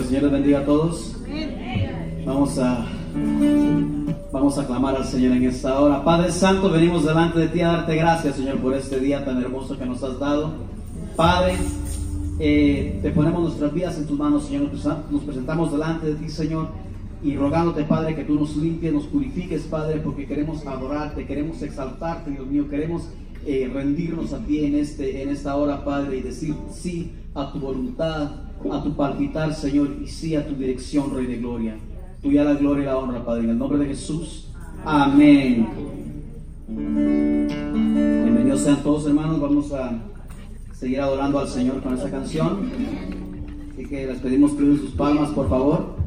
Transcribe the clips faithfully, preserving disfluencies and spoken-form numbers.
Señor les bendiga a todos. Vamos a, vamos a clamar al Señor en esta hora. Padre Santo, venimos delante de ti a darte gracias, Señor, por este día tan hermoso que nos has dado. Padre, eh, te ponemos nuestras vidas en tus manos, Señor. Nos presentamos delante de ti, Señor, y rogándote, Padre, que tú nos limpies, nos purifiques, Padre, porque queremos adorarte, queremos exaltarte, Dios mío. Queremos eh, rendirnos a ti en, este, en esta hora, Padre, y decir sí a tu voluntad, a tu palpitar, Señor, y sí a tu dirección, Rey de Gloria. Tuya la gloria y la honra, Padre, en el nombre de Jesús. Amén. Bienvenidos sean todos, hermanos. Vamos a seguir adorando al Señor con esta canción. Así que les pedimos que den sus palmas, por favor.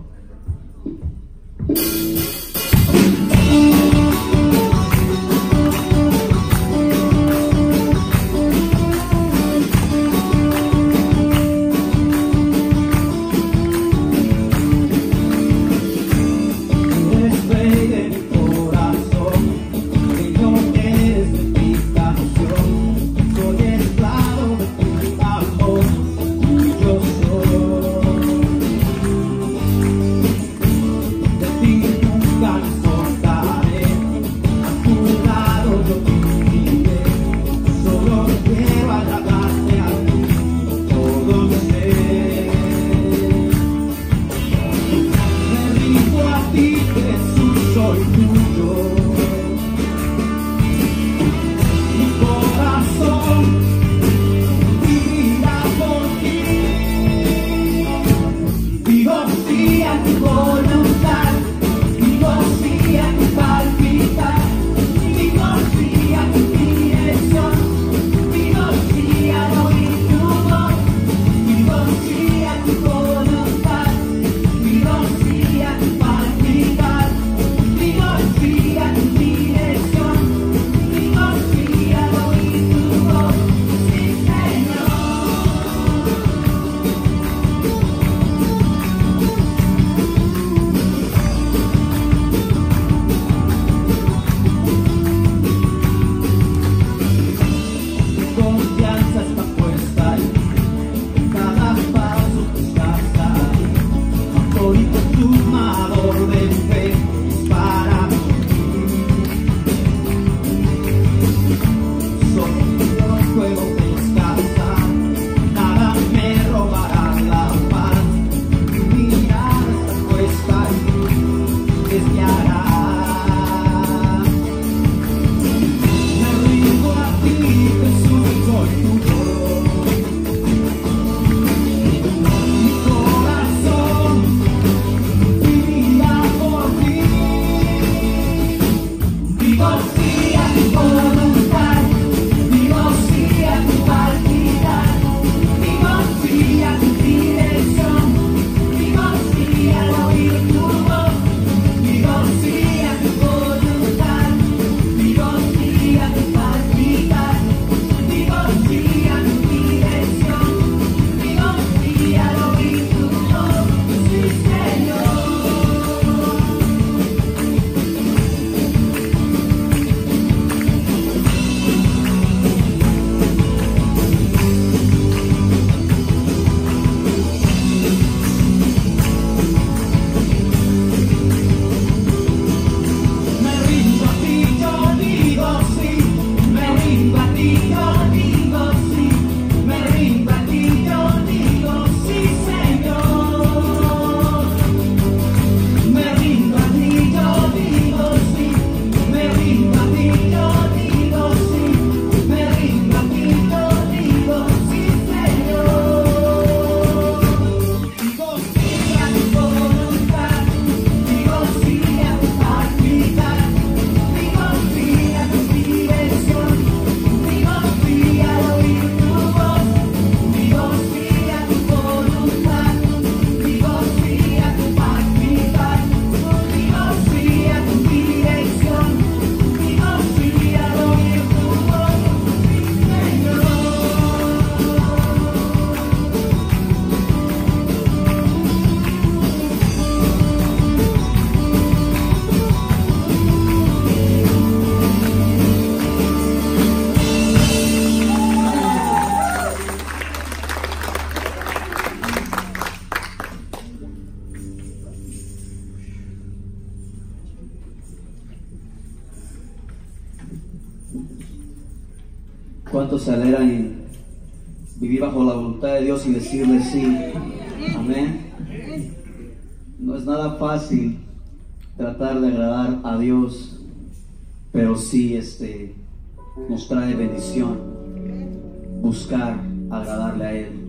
¿Cuántos se alegran en vivir bajo la voluntad de Dios y decirle sí? Amén. No es nada fácil tratar de agradar a Dios, pero sí este, nos trae bendición buscar agradarle a Él.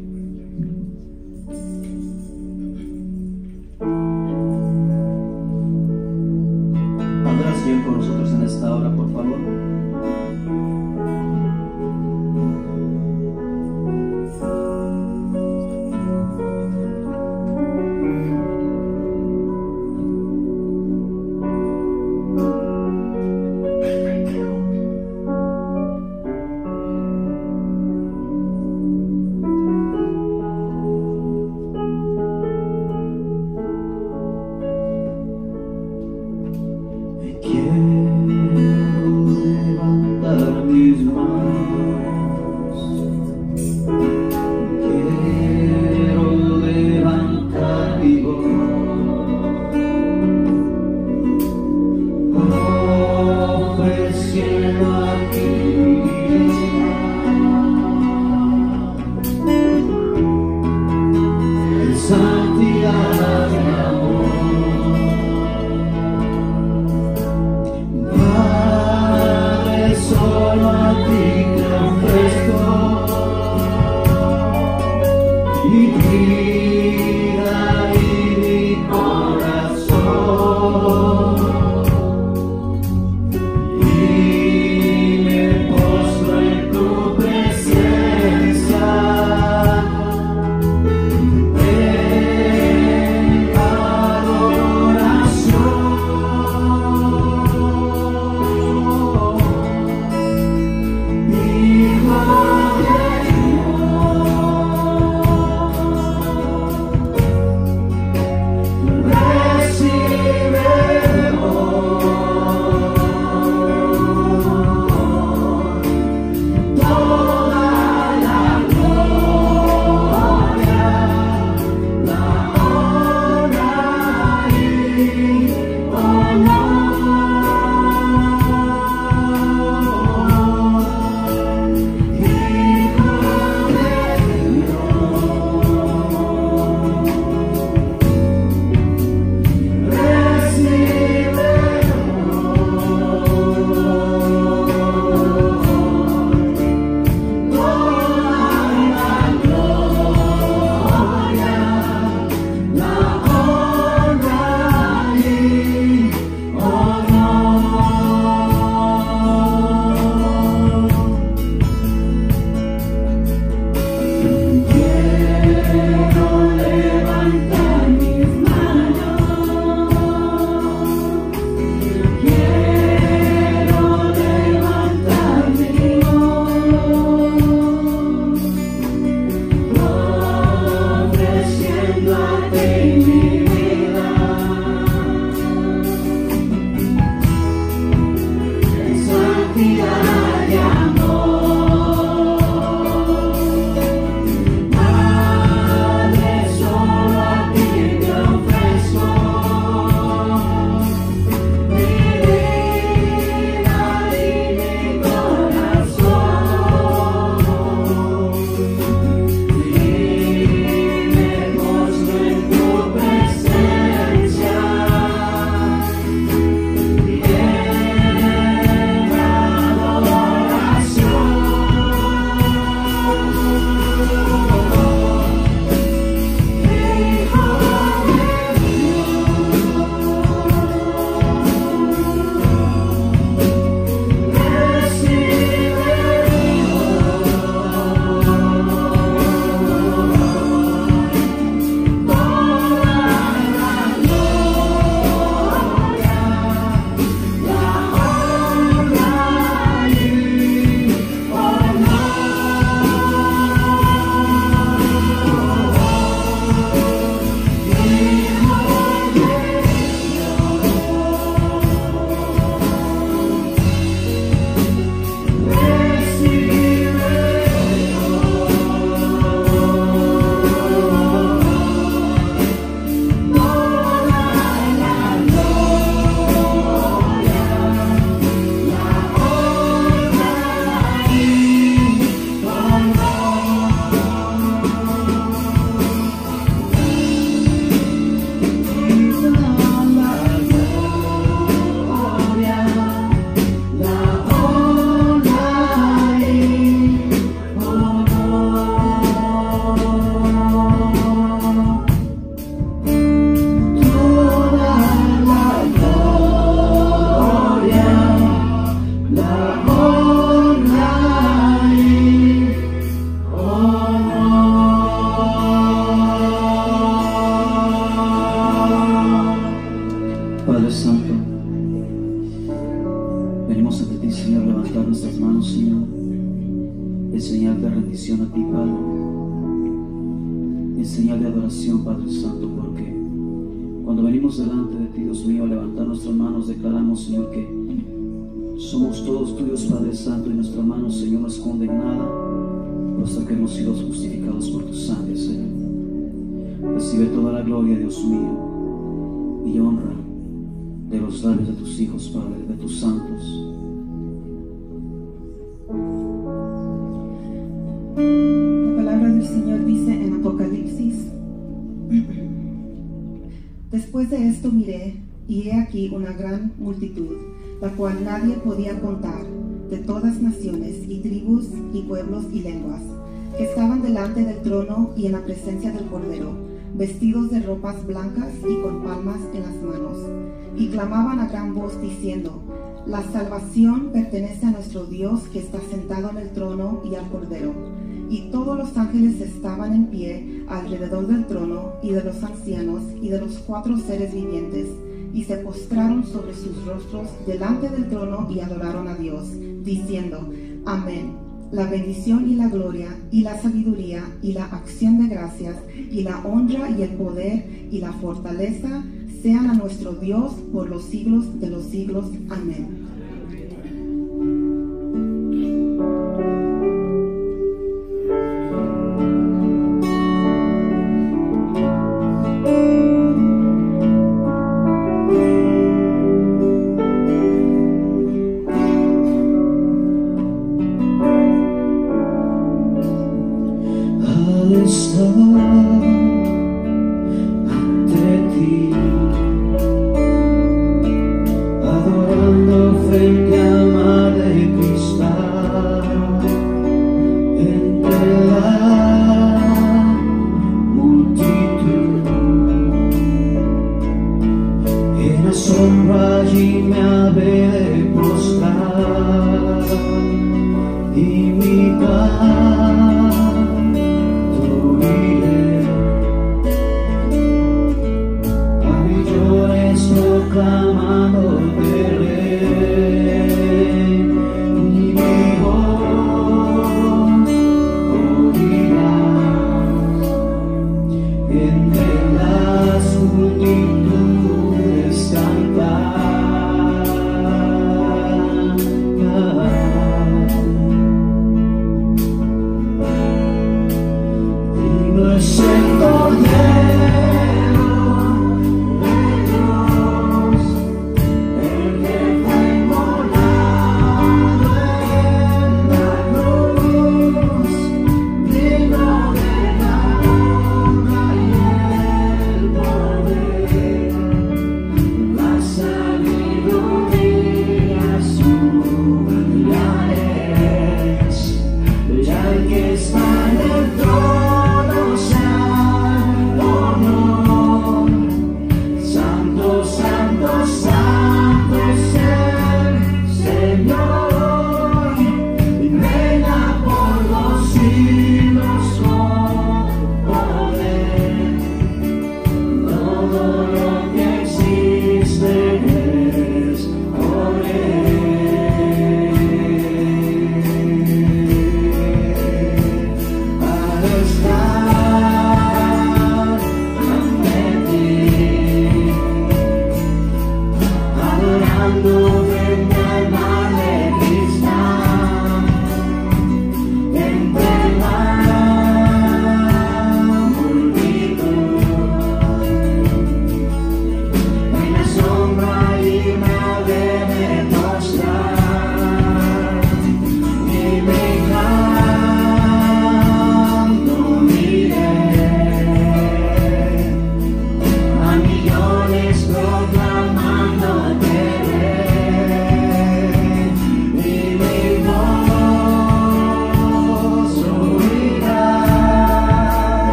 ¿Podrá Señor con nosotros en esta hora, por favor? Quiero levantar nuestras manos, Señor, en señal de rendición a ti, Padre, en señal de adoración, Padre Santo, porque cuando venimos delante de ti, Dios mío, a levantar nuestras manos, declaramos, Señor, que somos todos tuyos, Padre Santo, y nuestra mano, Señor, no esconde nada, puesto que hemos sido justificados por tu sangre, Señor. Recibe toda la gloria, Dios mío, y honra de los labios de tus hijos, Padre, de tus santos. La palabra del Señor dice en Apocalipsis: después de esto miré, y he aquí una gran multitud, la cual nadie podía contar, de todas naciones y tribus y pueblos y lenguas, que estaban delante del trono y en la presencia del Cordero, vestidos de ropas blancas y con palmas en las manos, y clamaban a gran voz diciendo: la salvación pertenece a nuestro Dios, que está sentado en el trono, y al Cordero. Y todos los ángeles estaban en pie alrededor del trono y de los ancianos y de los cuatro seres vivientes, y se postraron sobre sus rostros delante del trono y adoraron a Dios, diciendo: amén. La bendición y la gloria y la sabiduría y la acción de gracias y la honra y el poder y la fortaleza sean a nuestro Dios por los siglos de los siglos. Amén. Y mi canto iré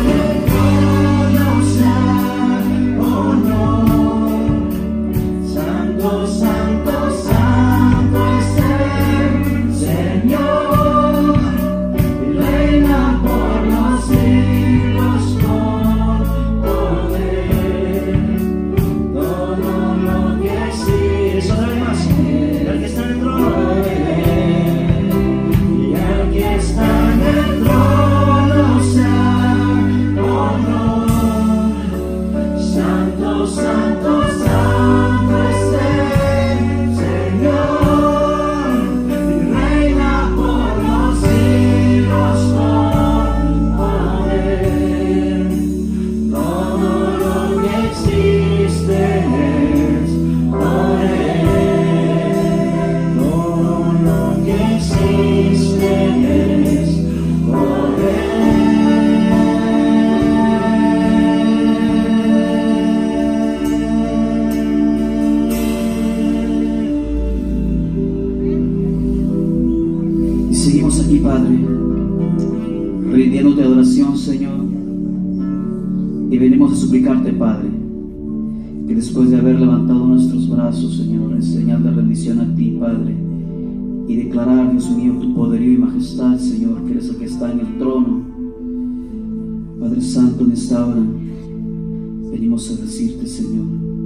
Seguimos aquí, Padre, rindiéndote adoración, Señor, y venimos a suplicarte, Padre, que después de haber levantado nuestros brazos, Señor, en señal de rendición a ti, Padre, y declarar, Dios mío, tu poderío y majestad, Señor, que eres el que está en el trono, Padre Santo, en esta hora venimos a decirte, Señor,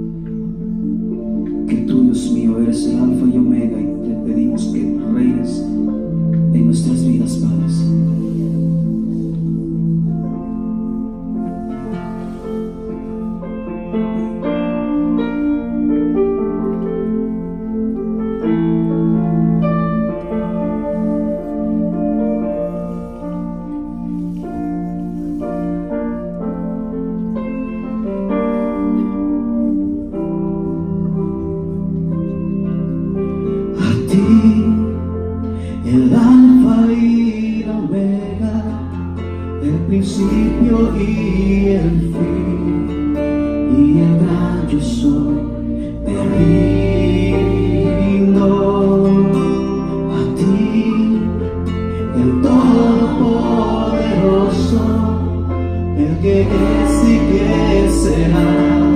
que tú, Dios mío, eres el alfa y omega, y te pedimos que reines en nuestras vidas, Padre. El alfa y la omega, el principio y el fin, y el gran yo soy, te rindo a ti, el todopoderoso, el que es y que será,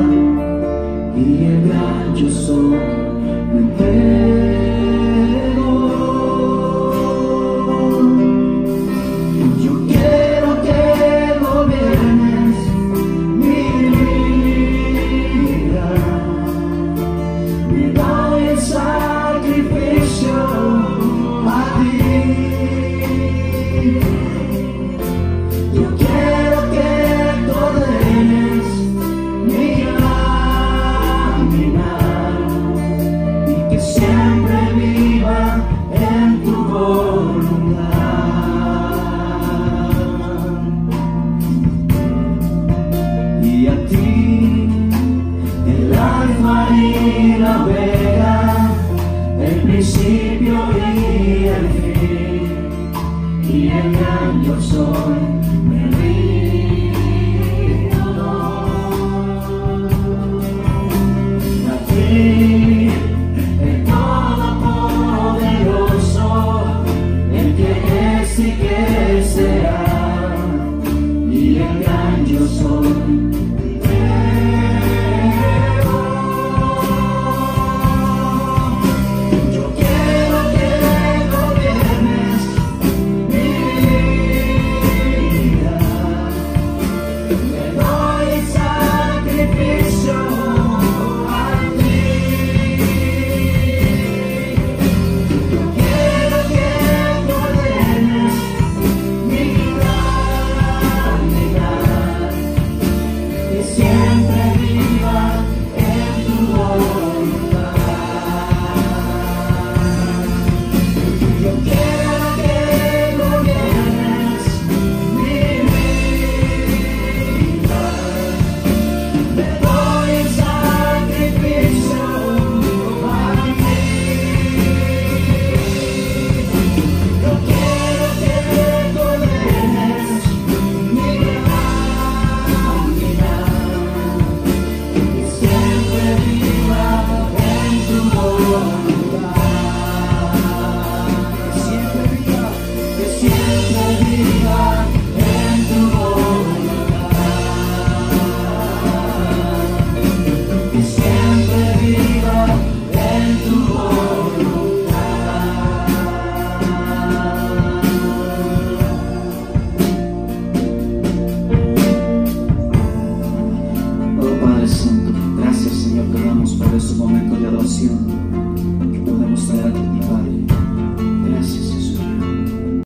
y el gran yo soy, me entrego. Love. por estos momentos de adoración.